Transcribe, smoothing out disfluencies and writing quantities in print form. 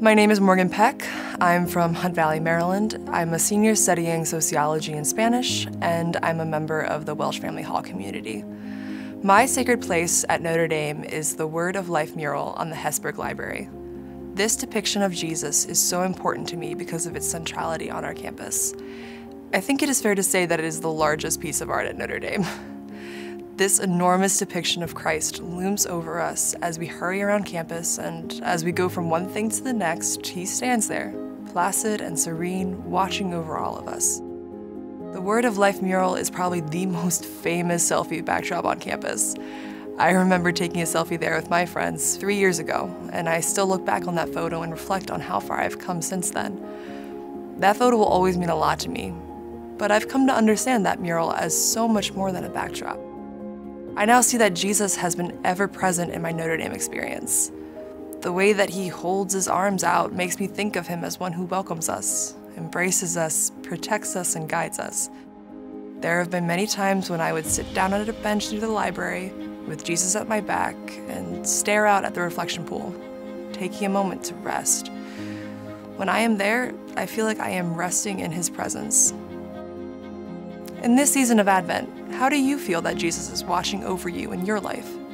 My name is Morgan Peck. I'm from Hunt Valley, Maryland. I'm a senior studying sociology and Spanish, and I'm a member of the Welsh Family Hall community. My sacred place at Notre Dame is the Word of Life mural on the Hesburgh Library. This depiction of Jesus is so important to me because of its centrality on our campus. I think it is fair to say that it is the largest piece of art at Notre Dame. This enormous depiction of Christ looms over us as we hurry around campus, and as we go from one thing to the next, he stands there, placid and serene, watching over all of us. The Word of Life mural is probably the most famous selfie backdrop on campus. I remember taking a selfie there with my friends 3 years ago, and I still look back on that photo and reflect on how far I've come since then. That photo will always mean a lot to me, but I've come to understand that mural as so much more than a backdrop. I now see that Jesus has been ever present in my Notre Dame experience. The way that he holds his arms out makes me think of him as one who welcomes us, embraces us, protects us, and guides us. There have been many times when I would sit down at a bench near the library with Jesus at my back and stare out at the reflection pool, taking a moment to rest. When I am there, I feel like I am resting in his presence. In this season of Advent, how do you feel that Jesus is watching over you in your life?